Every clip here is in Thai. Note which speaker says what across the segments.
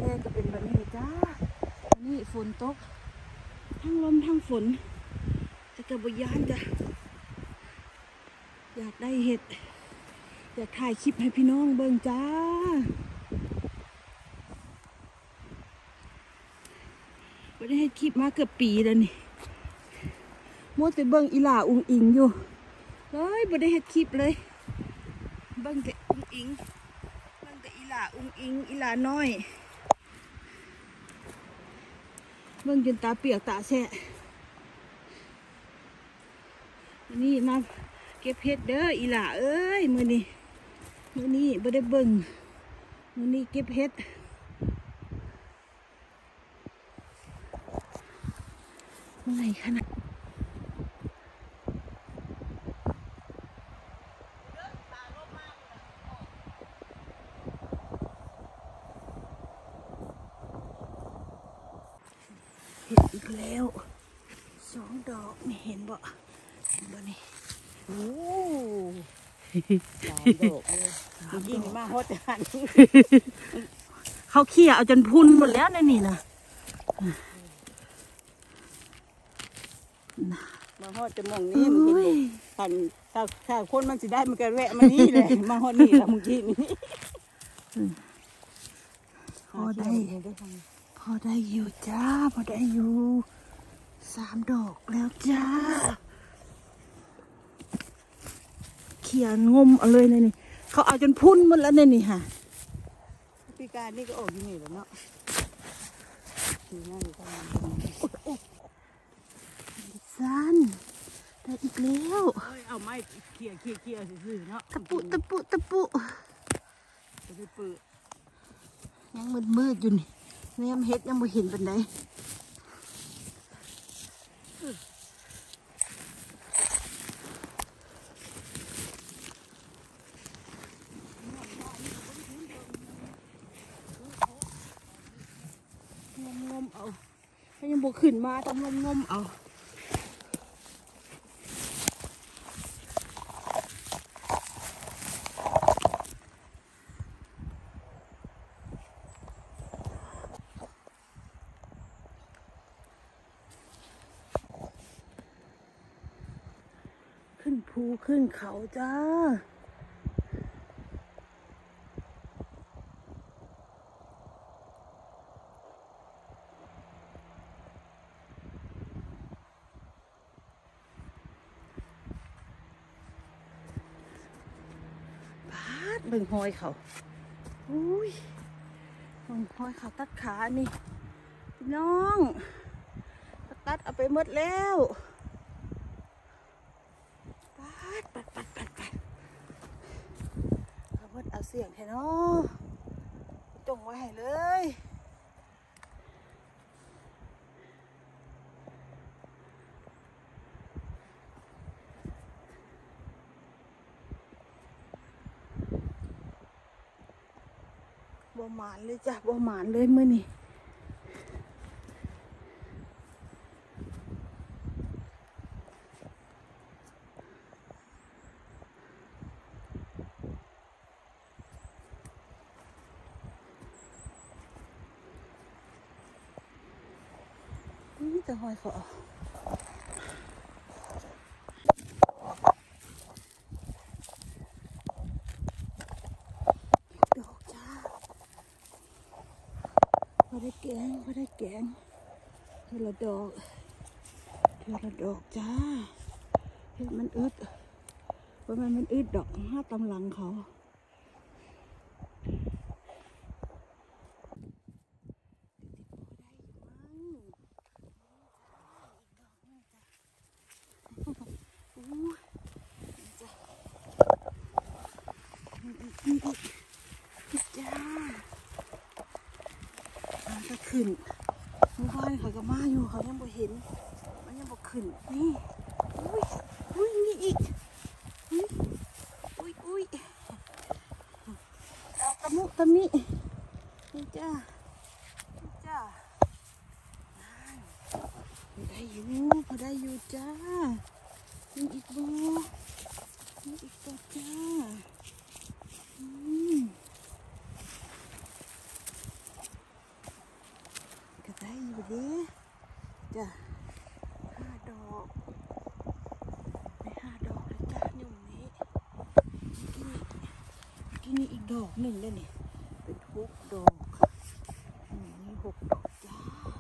Speaker 1: แรกก็เป็นแบบนี้จ้านี่ฝนตกทั้งลมทั้งฝนแต่กระบยานจ้ะอยากได้เห็ดอยากถ่ายคลิปให้พี่น้องเบิ่งจ้าไม่ได้ให้คลิปมาเกือบปีแล้วนี่มัวแต่เบิ่งอีหล่าอุงอิงอยู่เลยไม่ได้เฮ็ดคลิปเลยเบิ่งแต่อุงอิงเบิ่งแต่อีหล่าอุงอิงอีหล่าน้อยเบิ่งจนตาเปียกตาแฉะนี่มาเก็บเห็ดเด้ออีหล่าเอ้ยมื้อนี้ไม่ได้เบิ่งมื้อนี้เก็บเห็ดเมื่อยขนาดเห็ดอีกแล้ว2 ดอกนี่เห็นบ่นี่
Speaker 2: โอ้3 ดอกเลยยิ่งมาฮอดหัน
Speaker 1: เขาเขี่ยเอาจนพุนหมดแล้วนี่นะ
Speaker 2: มาฮอดจะมองนี้มันกินทันถ้าคนมันสิได้มันก็แวะมานี่เลยมาฮอดนี่แล้วมึงกินนี่
Speaker 1: พอได้อยู่จ้าพอได้อยู่3 ดอกแล้วจ้าเขี่ยงมเอาเลยนี่เขาเอาจนพุ่นหมดแล้วนี่ค่ะ
Speaker 2: ปีการนี่ก็ออกอยู่นี่แล้วเนาะนี่นั่นก็
Speaker 1: ซันได้อีกแล้ว
Speaker 2: เอาไม้เขี่ยซื่อๆเนาะ
Speaker 1: ตะปุจะได้เปิดยังมืดอยู่นี่เนี่ยเฮ็ดยังไม่เห็นปันใดงมเอาถ้ายังบวขึ้นมาต้องงมเอาขึ้นภูขึ้นเขาจ้าเบิ่งหอยเขาอุ้ยเบิ่งหอยเขาตัดขานี่พี่น้องตัดเอาไปหมดแล้วปัดเขาเพิ่นเอาเสียงให้เนาะจงไว้ให้เลยบ่หมานเลยจ้ะบ่หมานเลยมื้อนี้นี่แต่หอยเขาพอได้แกงเท่าละดอกจ้าเห็ดมันอึดเพราะมันอึดดอกห้าตำลังเขาจ้าก็ขึ้นเมื่อวานเขาก็มาอยู่เขายังบ่เห็นมันยังบ่ขึ้นนี่อุ้ยนี่อีกอุ้ยตะมุตะมินี่จ้าพอได้อยู่จ้านี่อีกบ่จ้าอยู่ดิจ้ะ5 ดอกใน5 ดอกเลยจ้าหนุ่มนี้ที่นี่อีกดอกหนึ่งเลยนี่เป็น6 ดอกนี่6 ดอกจ้า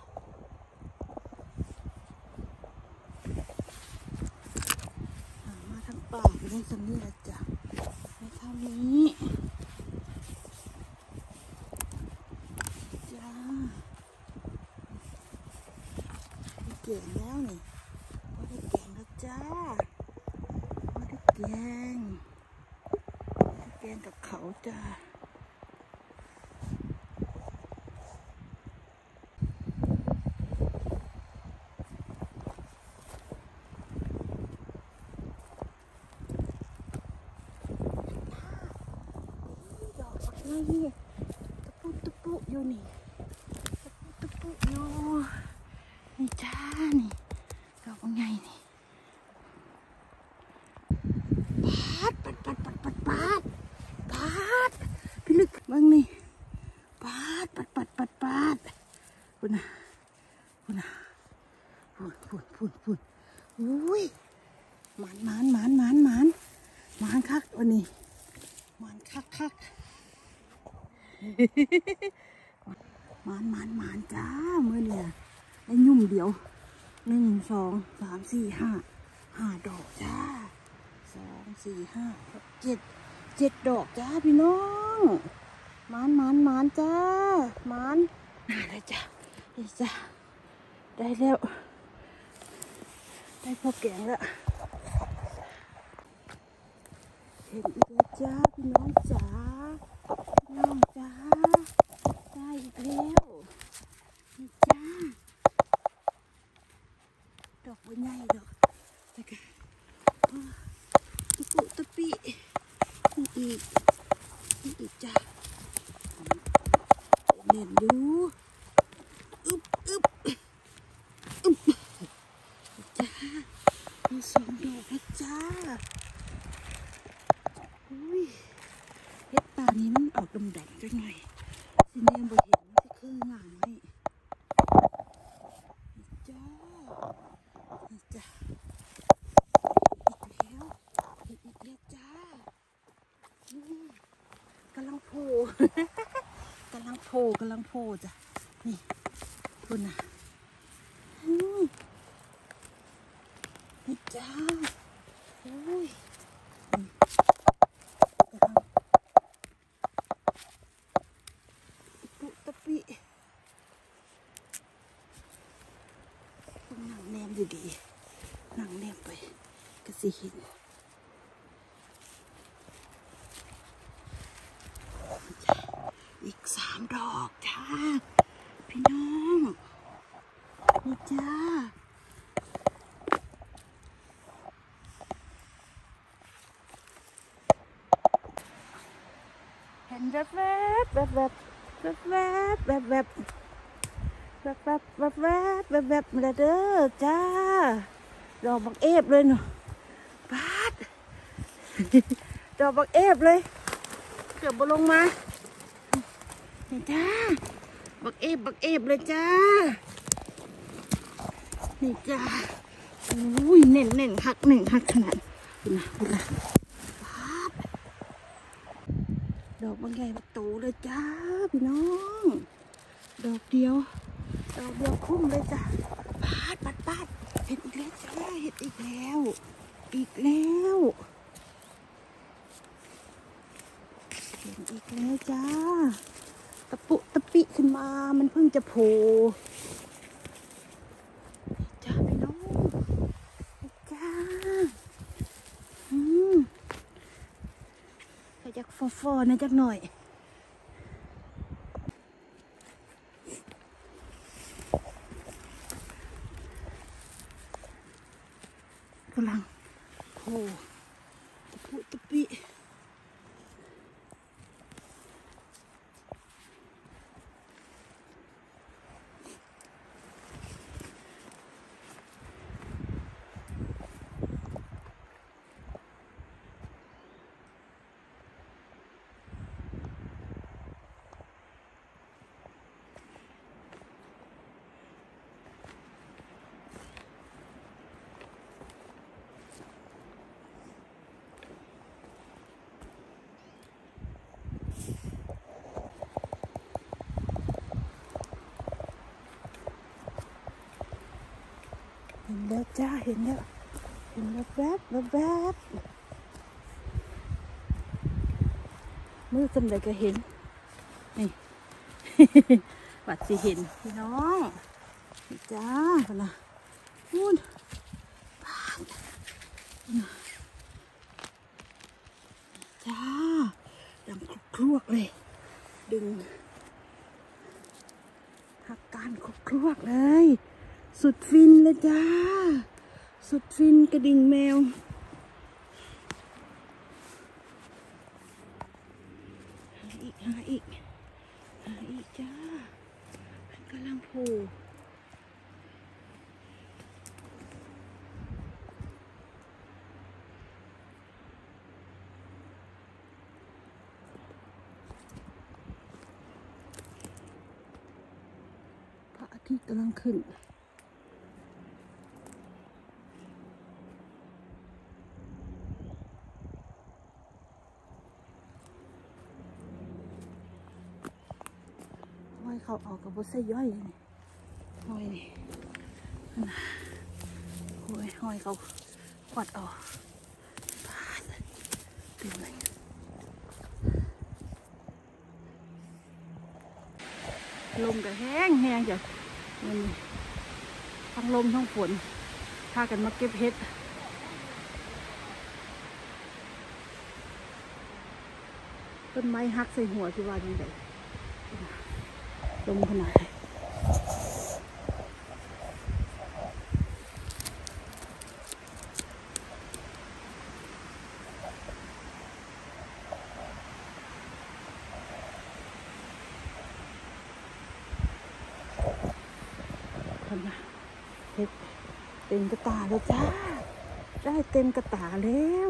Speaker 1: มาทั้งป่าไปได้สักนี่ละจ้ะไม่เท่านี้จ้าเก่งแล้วนี่พอได้แกงแล้วจ้าพอได้แกงกับเขาจ้านี่ตะปุอยู่นี่ตะปุอยู่นี่จ้านี่ดอกไงนี่ปัดพี่ลึกบ้างนี่ปัดคุณน่ะพูนอุ้ยหมานคักวันนี้หมานคักหมานจ้าเมื่อเนี่ยไอ้ยุ่มเดียว1 2 3 4 5 ดอกจ้า2 4 5 6 7 ดอกจ้าพี่น้องหมานจ้าหมานได้จ้าได้แล้วได้พอแกงแล้วเห็นอีกแล้วจ้าพี่น้องจ๋าจ้าได้อีกแล้วนี่จ้าดอกใหญ่ดอกแต่ก็ตะปินี่อีกจ้าเน่นดูอึบจ้ามี2 ดอกนะจ้าอุ้ยเห็ดตานี้มันออกดำจังหน่อยสิแนมบ่เห็นมันจะคืองามไหมจ้าอีกแล้วจ้ากำลังโผล่จ้ะนี่คุณน่ะนี่จ้าอุ้ยตะปิคุณนั่งแนมดีๆนั่งแนมไปก็สิเห็นอีก3 ดอกจ้าพี่น้องนี่จ้าเห็นแบบมาเด้อจ้าดอกบักเอฟเลยเนาะปาดดอกบักเอฟเลยเกือบลงมานี่จ้าบักเอฟเลยจ้านี่จ้าอุ้ยเน่นคักขนาดคุณนะปาดดอกบางใหญ่ประตูเลยจ้าพี่น้องดอกเดียวคุ้มเลยจ้าปาดเห็ดอีกแล้วจ้าเห็ดอีกแล้วเห็นอีกแล้วจ้าตะปิขึ้นมามันเพิ่งจะโผล่จ้าพี่น้องจ้าก็จะฟอนะจักหน่อยกำลังโผล่ตะปิจ้าเห็นแล้วเห็นแวบแวบมือจำได้ก็เห็นนี่ บัดสิเห็นพี่น้องนี่จ้าคนน่ะพูนจ้าดังครวกเลยดึงหักการครวกเลยสุดฟินเลยจ้าสุดฟินกระดิ่งแมวหาอีกจ้ากำลังโผล่พระอาทิตย์กำลังขึ้นห้อยเขาออกกับบดไส้ย่อยนี่ห้อยนี่ห้อยเขาขวัดออกเต็มเลยลมก็แห้งจ้ะนี่ทั้งลมทั้งฝนพากันมาเก็บเห็ดต้นไม้หักใส่หัวที่ว่าอย่างไรลมขนาดไหนเห็ดเต็มกระตาแล้วจ้าได้เต็มกระตาแล้ว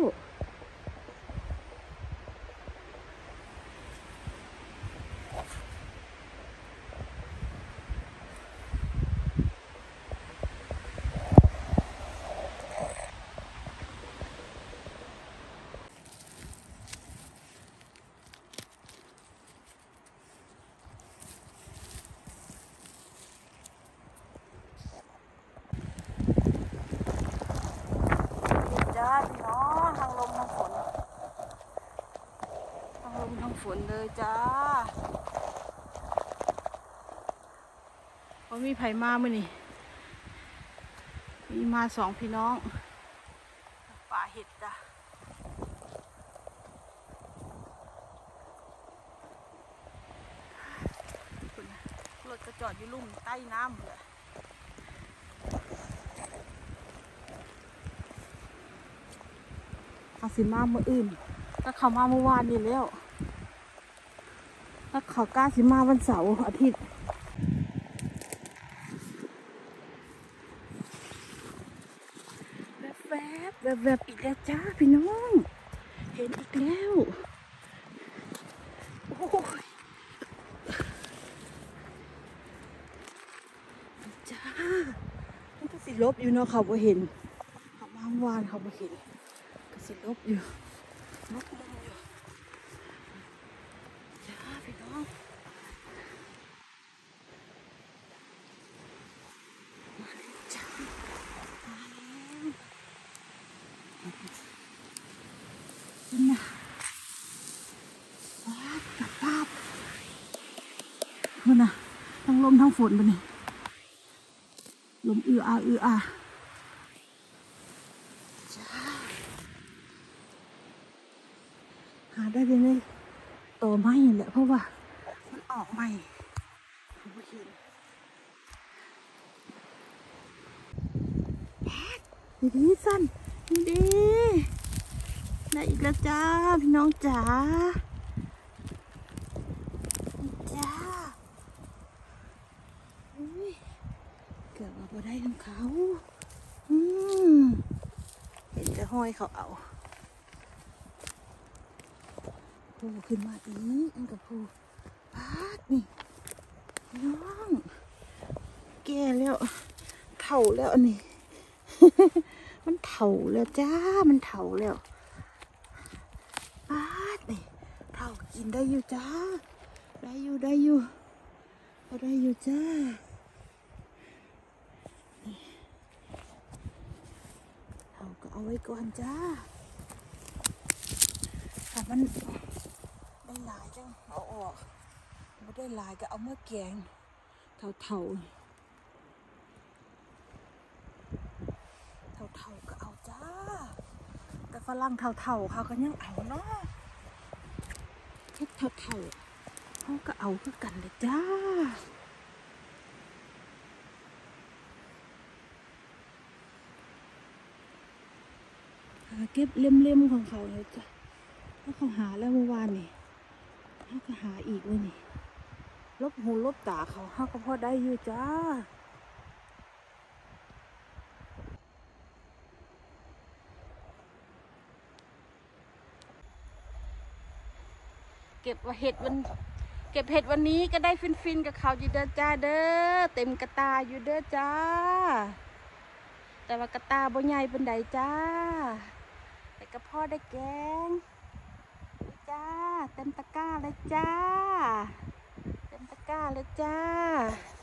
Speaker 1: พี่น้องทั้งลมทั้งฝนเลยจ้าเขามีไผ่มาเมื่อนี่มีมาสองพี่น้องป่าเห็ดจ้ะรถก็จอดอยู่ลุ่มใต้น้ำเลยเขาสิมาเมื่ออื่นถ้าเขามาเมื่อวานนี่แล้วถ้าเขากล้าสิมาวันเสาร์อาทิตย์แบบอีกแล้วจ้าพี่น้องเห็นอีกแล้วโอ้ยจ้ามันก็สิลบอยู่เนาะเขาบ่เห็นเขามาเมื่อวานเขาบ่เห็นก็สิลบอยู่ลบมุมอยู่จ้าพี่น้องมาแล้วจ้ามาแล้วนะว้าวกับภาพมันนะทั้งลมทั้งฝนไปนี่ลมอาจ้าหาได้เลยเนี่ยต่อไม้แหละเพราะว่ามันออกใหม่เขาไม่เห็นดีสั้นดีได้อีกแล้วจ้าพี่น้องจ๋าจ้าเกิดว่าบ่ได้ของเขาเห็นจะห้อยเขาเอาพูขึ้นมาอีกอันกับพูพาดนี่น้องแก่แล้วเถ่าแล้วอันนี้ มันเถ่าแล้วจ้ามันเถ่าแล้วพาดนี่เถ่ากินได้อยู่จ้าได้อยู่ได้อยู่จ้าก็เอาไว้ก่อนจ้าถ้ามันได้หลายจังเอาออกไม่ได้หลายก็เอาเมื่อแกงเท่าก็เอาจ้าแต่ฝรั่งเท่าเขาก็ยังเอาเนาะเฮ็ดเท่าเขาก็เอาคือกันเลยจ้าเก็บเล่มๆของเขาเลยจ้ะแล้วเขาหาแล้วเมื่อวานนี่เขาก็หาอีกวันนี่ลบหูลบตาเขาก็พอได้อยู่จ้าเก็บเห็ดวันนี้ก็ได้ฟินกับเขาอยู่เด้อจ้าเด้อเต็มกระตาอยู่เด้อจ้าแต่ว่ากระตาบ่ใหญ่เป็นใดจ้าแต่ก็พ่อได้แกงจ้าเต็มตะกร้าเลยจ้าเต็มตะกร้าเลยจ้า